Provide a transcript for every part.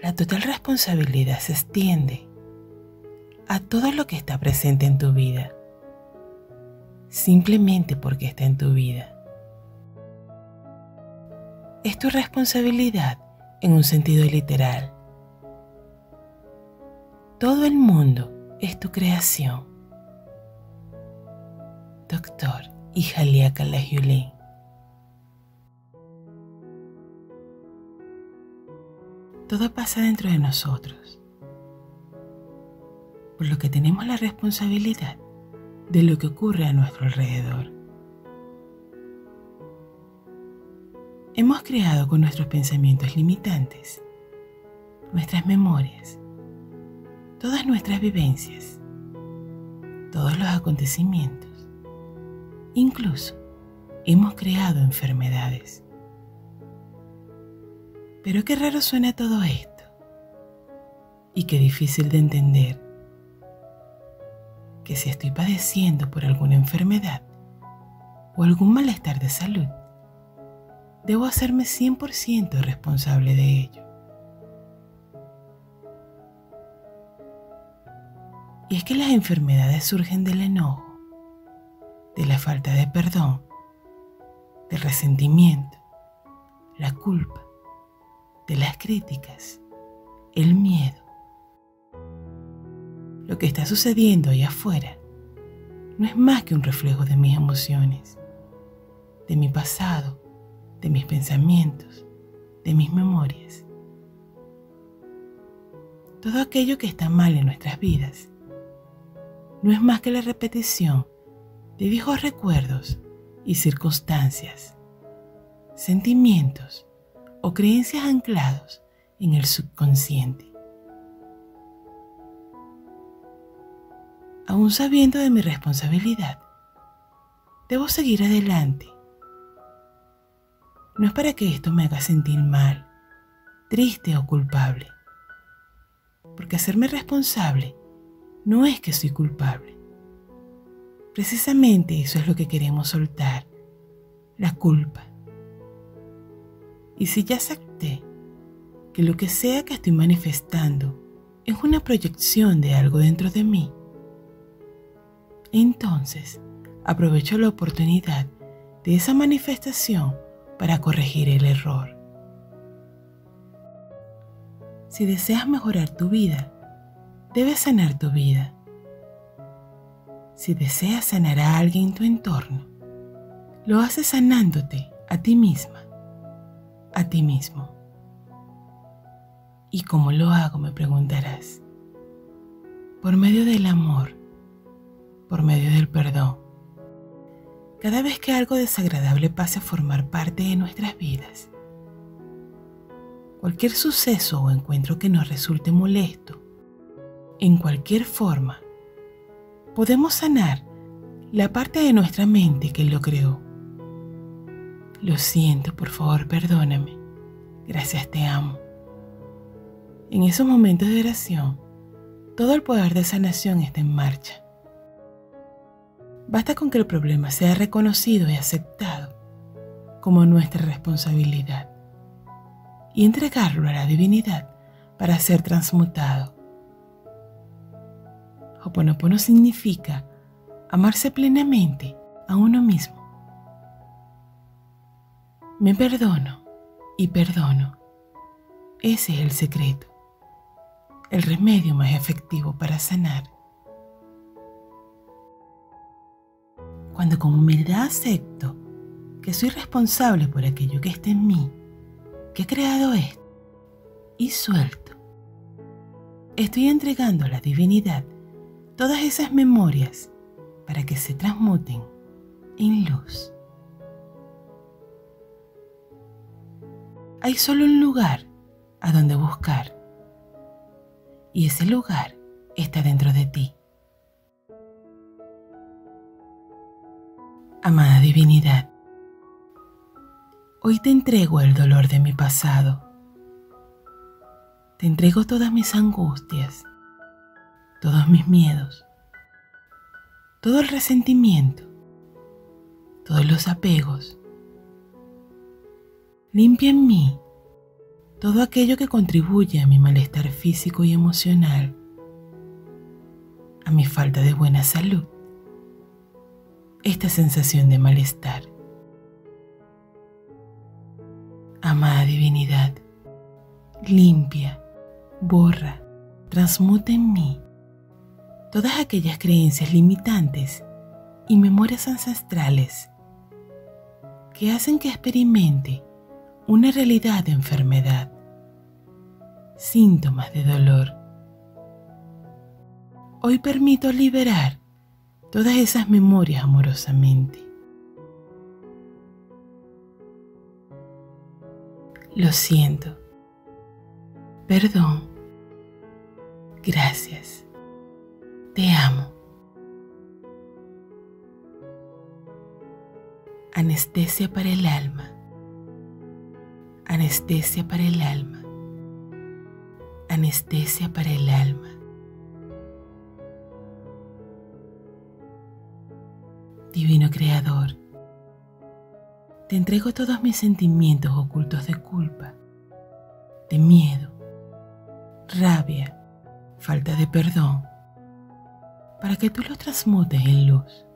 La total responsabilidad se extiende a todo lo que está presente en tu vida, simplemente porque está en tu vida. Es tu responsabilidad en un sentido literal. Todo el mundo es tu creación. Doctor Ihalia Kalahiulin. Todo pasa dentro de nosotros, por lo que tenemos la responsabilidad de lo que ocurre a nuestro alrededor. Hemos creado con nuestros pensamientos limitantes, nuestras memorias, todas nuestras vivencias, todos los acontecimientos. Incluso hemos creado enfermedades. Pero qué raro suena todo esto, y qué difícil de entender que si estoy padeciendo por alguna enfermedad o algún malestar de salud, debo hacerme 100% responsable de ello. Y es que las enfermedades surgen del enojo, de la falta de perdón, del resentimiento, la culpa, de las críticas, el miedo. Lo que está sucediendo ahí afuera no es más que un reflejo de mis emociones, de mi pasado, de mis pensamientos, de mis memorias. Todo aquello que está mal en nuestras vidas no es más que la repetición de viejos recuerdos y circunstancias, sentimientos o creencias anclados en el subconsciente. Aún sabiendo de mi responsabilidad, debo seguir adelante. No es para que esto me haga sentir mal, triste o culpable, porque hacerme responsable no es que soy culpable. Precisamente eso es lo que queremos soltar, la culpa. Y si ya acepté que lo que sea que estoy manifestando es una proyección de algo dentro de mí, entonces aprovecho la oportunidad de esa manifestación para corregir el error. Si deseas mejorar tu vida, debes sanar tu vida. Si deseas sanar a alguien en tu entorno, lo haces sanándote a ti misma, a ti mismo. ¿Y cómo lo hago?, me preguntarás. Por medio del amor, por medio del perdón. Cada vez que algo desagradable pase a formar parte de nuestras vidas, cualquier suceso o encuentro que nos resulte molesto, en cualquier forma, podemos sanar la parte de nuestra mente que lo creó. Lo siento, por favor, perdóname. Gracias, te amo. En esos momentos de oración, todo el poder de sanación está en marcha. Basta con que el problema sea reconocido y aceptado como nuestra responsabilidad y entregarlo a la divinidad para ser transmutado. Ho'oponopono significa amarse plenamente a uno mismo. Me perdono y perdono. Ese es el secreto, el remedio más efectivo para sanar. Cuando con humildad acepto que soy responsable por aquello que está en mí, que he creado esto, y suelto, estoy entregando a la divinidad todas esas memorias para que se transmuten en luz. Hay solo un lugar a donde buscar, y ese lugar está dentro de ti. Amada divinidad, hoy te entrego el dolor de mi pasado. Te entrego todas mis angustias, todos mis miedos, todo el resentimiento, todos los apegos. Limpia en mí todo aquello que contribuye a mi malestar físico y emocional, a mi falta de buena salud, esta sensación de malestar. Amada divinidad, limpia, borra, transmuta en mí todas aquellas creencias limitantes y memorias ancestrales que hacen que experimente una realidad de enfermedad, síntomas de dolor. Hoy permito liberar todas esas memorias amorosamente. Lo siento. Perdón. Gracias. Te amo. Anestesia para el alma. Anestesia para el alma. Anestesia para el alma. Divino Creador, te entrego todos mis sentimientos ocultos de culpa, de miedo, rabia, falta de perdón, para que tú los transmutes en luz.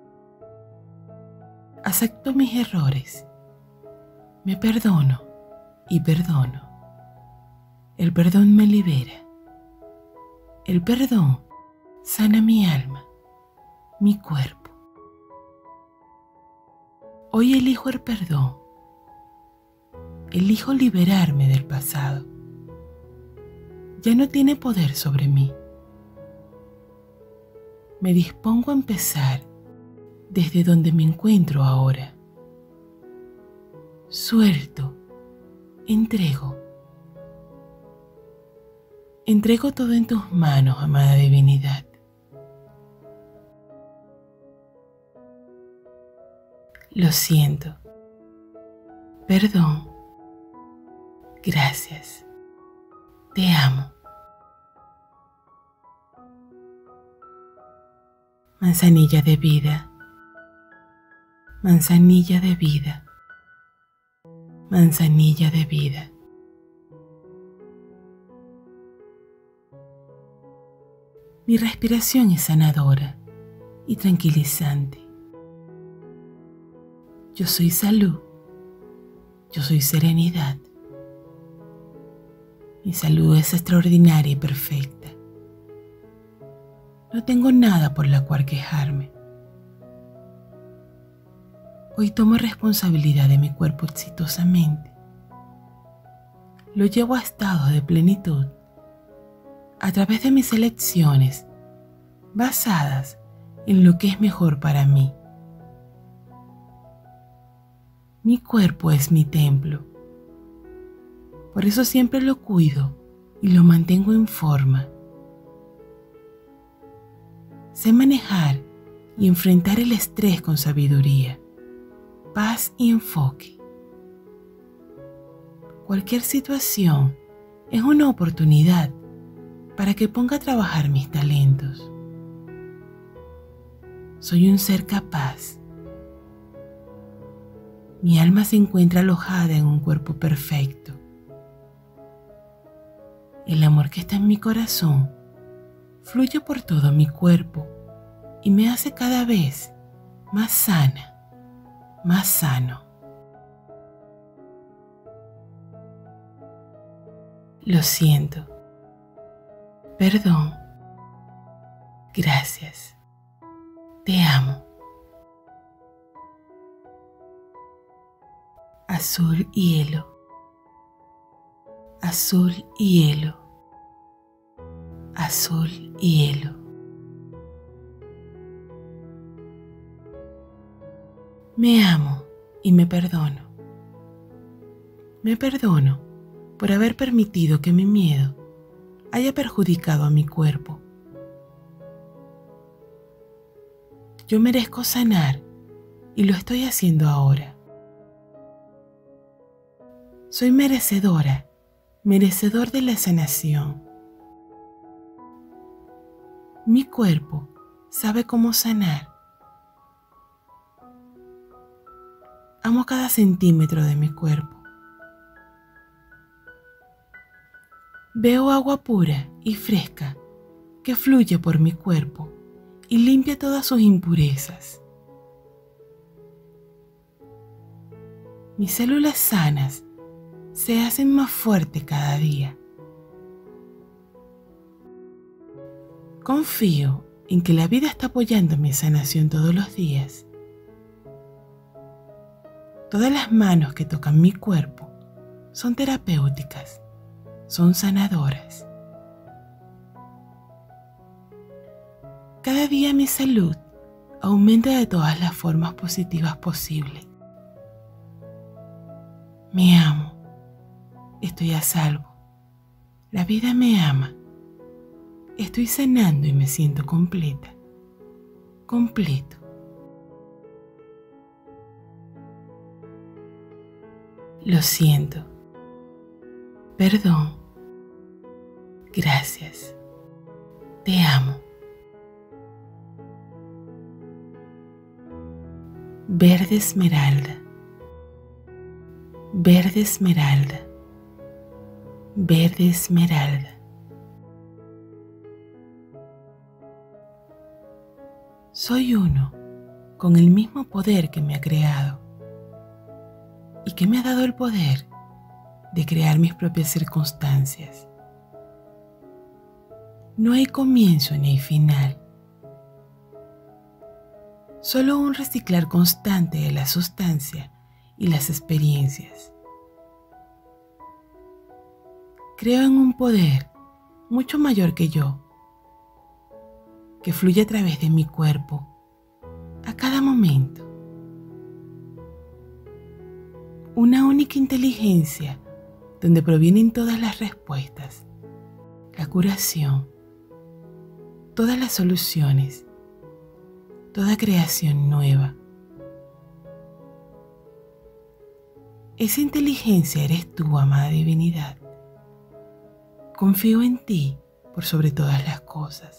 Acepto mis errores, me perdono y perdono. El perdón me libera. El perdón sana mi alma, mi cuerpo. Hoy elijo el perdón. Elijo liberarme del pasado. Ya no tiene poder sobre mí. Me dispongo a empezar desde donde me encuentro ahora. Suelto, entrego. Entrego todo en tus manos, amada divinidad. Lo siento. Perdón. Gracias. Te amo. Manzanilla de vida. Manzanilla de vida. Manzanilla de vida. Mi respiración es sanadora y tranquilizante. Yo soy salud. Yo soy serenidad. Mi salud es extraordinaria y perfecta. No tengo nada por la cual quejarme. Hoy tomo responsabilidad de mi cuerpo exitosamente. Lo llevo a estados de plenitud a través de mis elecciones basadas en lo que es mejor para mí. Mi cuerpo es mi templo. Por eso siempre lo cuido y lo mantengo en forma. Sé manejar y enfrentar el estrés con sabiduría, paz y enfoque. Cualquier situación es una oportunidad para que ponga a trabajar mis talentos. Soy un ser capaz. Mi alma se encuentra alojada en un cuerpo perfecto. El amor que está en mi corazón fluye por todo mi cuerpo y me hace cada vez más sana, más sano. Lo siento. Perdón. Gracias. Te amo. Azul hielo. Azul hielo. Azul hielo. Me amo y me perdono. Me perdono por haber permitido que mi miedo haya perjudicado a mi cuerpo. Yo merezco sanar y lo estoy haciendo ahora. Soy merecedora, merecedor de la sanación. Mi cuerpo sabe cómo sanar. Amo cada centímetro de mi cuerpo. Veo agua pura y fresca que fluye por mi cuerpo y limpia todas sus impurezas. Mis células sanas se hacen más fuertes cada día. Confío en que la vida está apoyando mi sanación todos los días. Todas las manos que tocan mi cuerpo son terapéuticas, son sanadoras. Cada día mi salud aumenta de todas las formas positivas posibles. Me amo, estoy a salvo, la vida me ama, estoy sanando y me siento completa, completo. Lo siento, perdón, gracias, te amo. Verde esmeralda, verde esmeralda, verde esmeralda. Soy uno con el mismo poder que me ha creado y que me ha dado el poder de crear mis propias circunstancias. No hay comienzo ni hay final. Solo un reciclar constante de la sustancia y las experiencias. Creo en un poder mucho mayor que yo, que fluye a través de mi cuerpo a cada momento. Una única inteligencia donde provienen todas las respuestas, la curación, todas las soluciones, toda creación nueva. Esa inteligencia eres tú, amada divinidad. Confío en ti por sobre todas las cosas,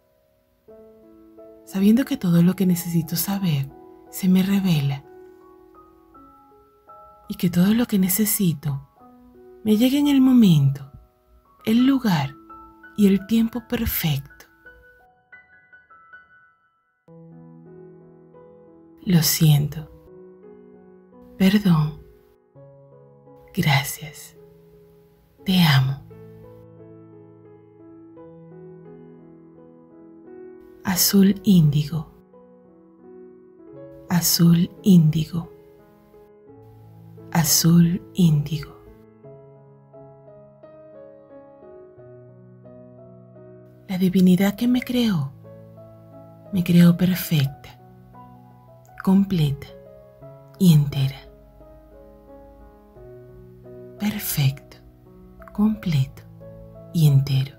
sabiendo que todo lo que necesito saber se me revela y que todo lo que necesito me llega en el momento, el lugar y el tiempo perfecto. Lo siento, perdón, gracias, te amo. Azul índigo, azul índigo, azul índigo. La divinidad que me creó perfecta, completa y entera. Perfecto, completo y entero.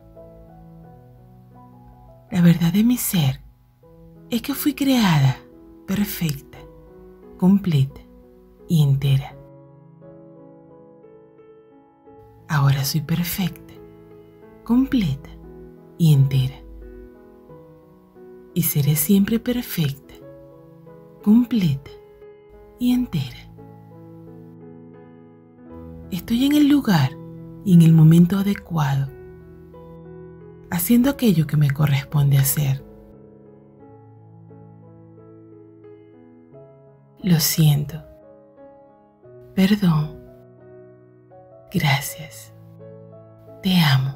La verdad de mi ser es que fui creada perfecta, completa y entera. Ahora soy perfecta, completa y entera. Y seré siempre perfecta, completa y entera. Estoy en el lugar y en el momento adecuado, haciendo aquello que me corresponde hacer. Lo siento, perdón, gracias, te amo.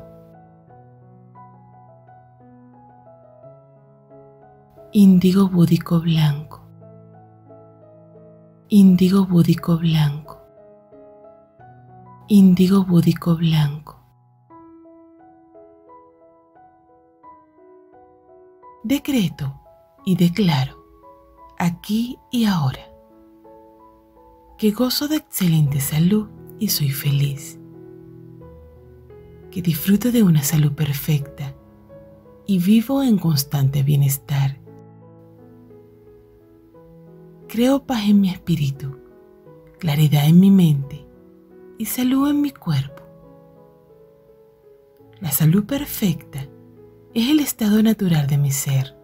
Índigo búdico blanco, índigo búdico blanco, índigo búdico blanco. Decreto y declaro, aquí y ahora, que gozo de excelente salud y soy feliz, que disfruto de una salud perfecta y vivo en constante bienestar. Creo paz en mi espíritu, claridad en mi mente y salud en mi cuerpo. La salud perfecta es el estado natural de mi ser.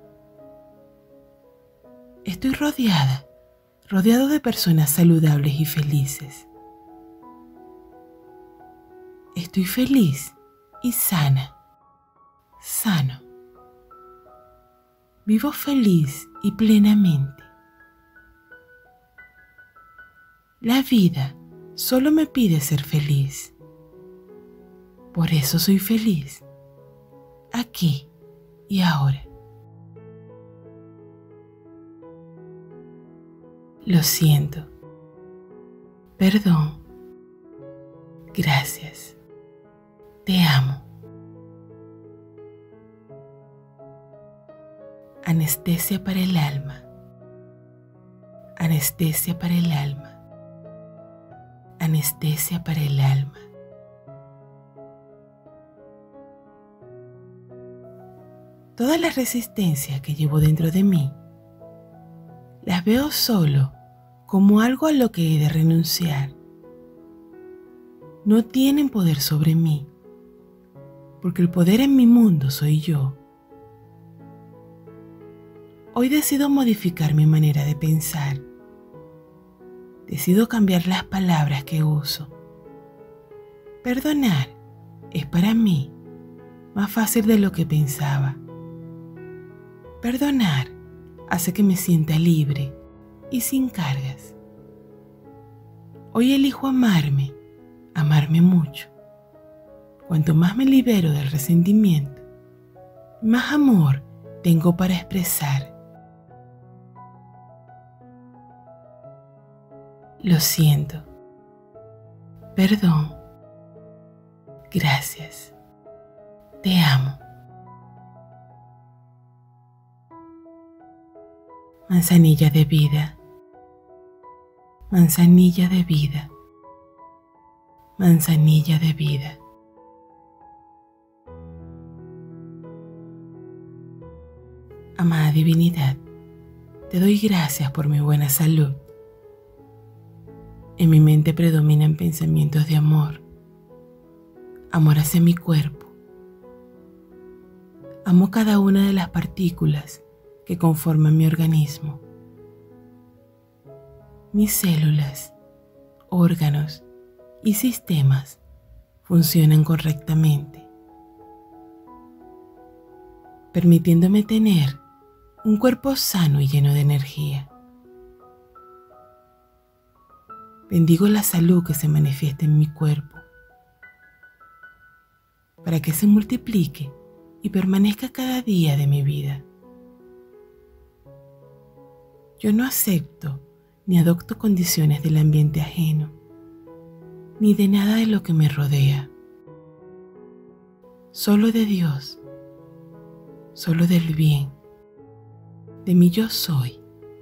Estoy rodeado de personas saludables y felices. Estoy feliz y sana, sano. Vivo feliz y plenamente. La vida solo me pide ser feliz. Por eso soy feliz, aquí y ahora. Lo siento. Perdón. Gracias. Te amo. Anestesia para el alma. Anestesia para el alma. Anestesia para el alma. Toda la resistencia que llevo dentro de mí, las veo solo como algo a lo que he de renunciar. No tienen poder sobre mí, porque el poder en mi mundo soy yo. Hoy decido modificar mi manera de pensar. Decido cambiar las palabras que uso. Perdonar es para mí más fácil de lo que pensaba. Perdonar hace que me sienta libre y sin cargas. Hoy elijo amarme mucho. Cuanto más me libero del resentimiento, más amor tengo para expresar. Lo siento. Perdón. Gracias. Te amo. Manzanilla de vida. Manzanilla de vida. Manzanilla de vida. Amada divinidad, te doy gracias por mi buena salud. En mi mente predominan pensamientos de amor. Amor hacia mi cuerpo. Amo cada una de las partículas que conforman mi organismo. Mis células, órganos y sistemas funcionan correctamente, permitiéndome tener un cuerpo sano y lleno de energía. Bendigo la salud que se manifiesta en mi cuerpo, para que se multiplique y permanezca cada día de mi vida. Yo no acepto ni adopto condiciones del ambiente ajeno, ni de nada de lo que me rodea. Solo de Dios, solo del bien, de mi yo soy.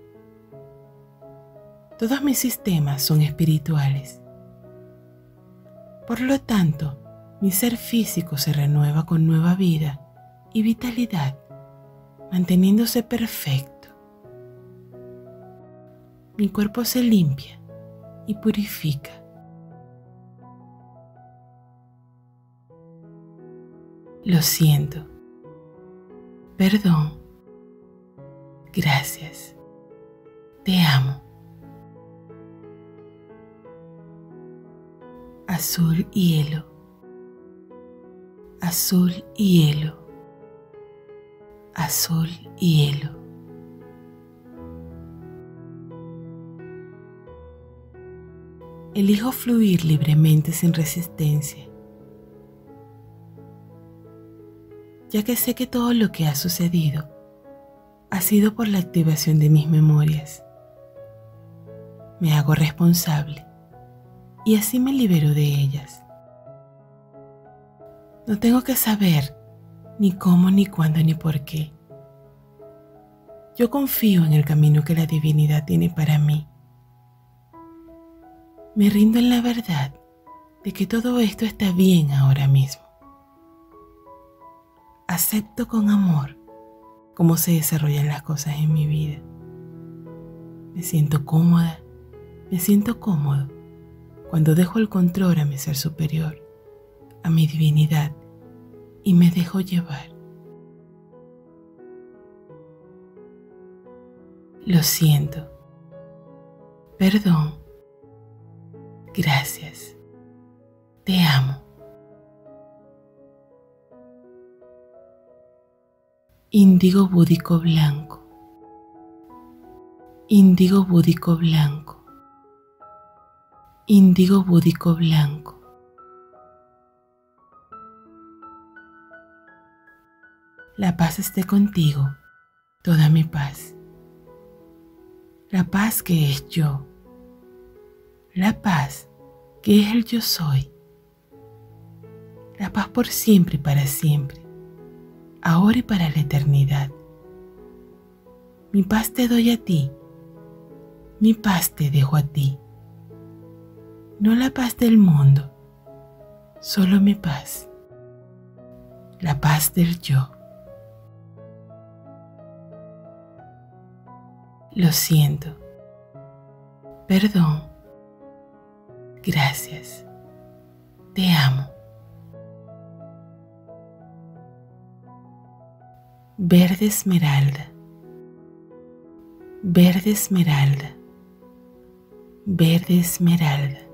Todos mis sistemas son espirituales. Por lo tanto, mi ser físico se renueva con nueva vida y vitalidad, manteniéndose perfecto. Mi cuerpo se limpia y purifica. Lo siento. Perdón. Gracias. Te amo. Azul hielo. Azul hielo. Azul hielo. Elijo fluir libremente sin resistencia, ya que sé que todo lo que ha sucedido ha sido por la activación de mis memorias. Me hago responsable y así me libero de ellas. No tengo que saber ni cómo, ni cuándo, ni por qué. Yo confío en el camino que la divinidad tiene para mí. Me rindo en la verdad de que todo esto está bien ahora mismo. Acepto con amor cómo se desarrollan las cosas en mi vida. Me siento cómoda, me siento cómodo cuando dejo el control a mi ser superior, a mi divinidad, y me dejo llevar. Lo siento. Perdón. Gracias. Te amo. índigo búdico blanco, índigo búdico blanco, índigo búdico blanco. La paz esté contigo, toda mi paz. La paz que es yo, la paz que es el yo soy. La paz por siempre y para siempre, ahora y para la eternidad. Mi paz te doy a ti, mi paz te dejo a ti. No la paz del mundo, solo mi paz, la paz del yo. Lo siento, perdón, gracias, te amo. Verde esmeralda, verde esmeralda, verde esmeralda.